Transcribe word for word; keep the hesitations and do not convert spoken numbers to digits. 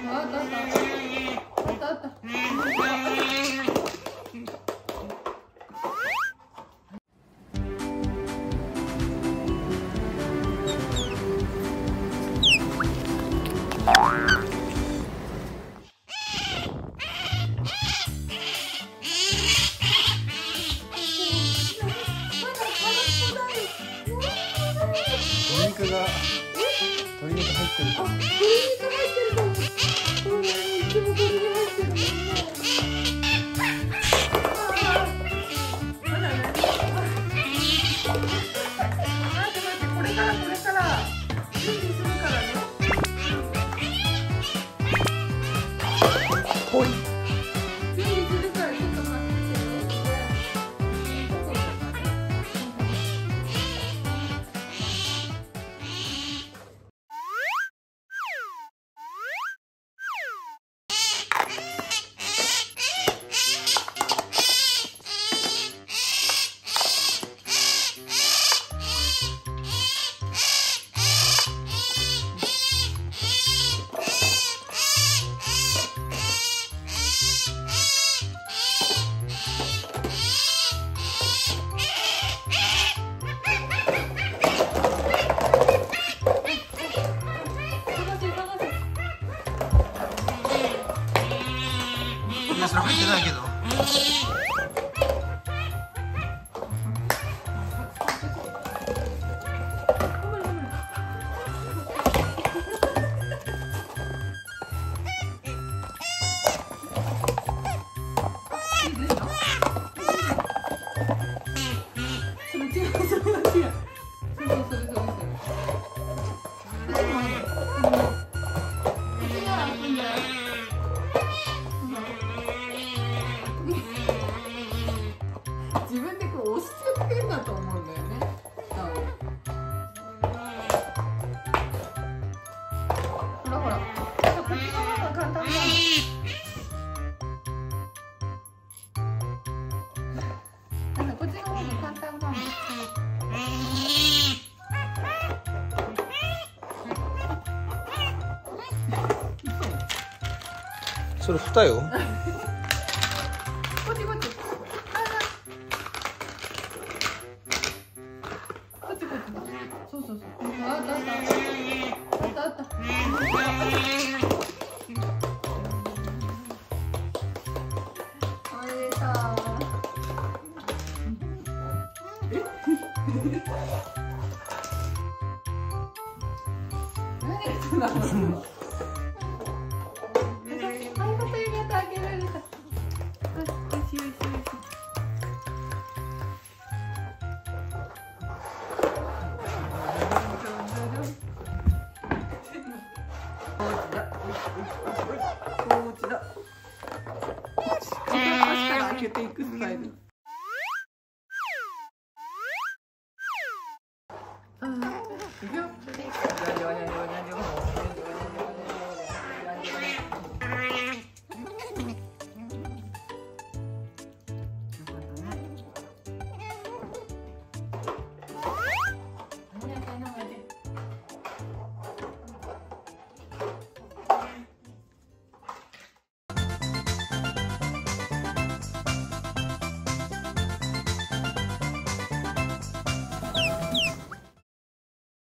鶏肉が鶏肉入ってると。 あ、鶏肉入ってると思う。これいつも鶏肉入ってるもんね。まだね。待って待って、これからこれから準備するからね。 ほい。 準備するからちょっと待っててね。 いや、それ入ってないけど。 自分でこう押し付けてんだと思うんだよね。ほらほら、こっちの方が簡単だ。なんだ、こっちの方が簡単かも。 それ蓋よ。 こっちこっち。そうそうそう。あったあった。あったあった。あれた。え？何がそうなの？あ、よかったよかった、あげられた。よしよしよしよし。こっちだ。こっちだ。開けていくスタイル。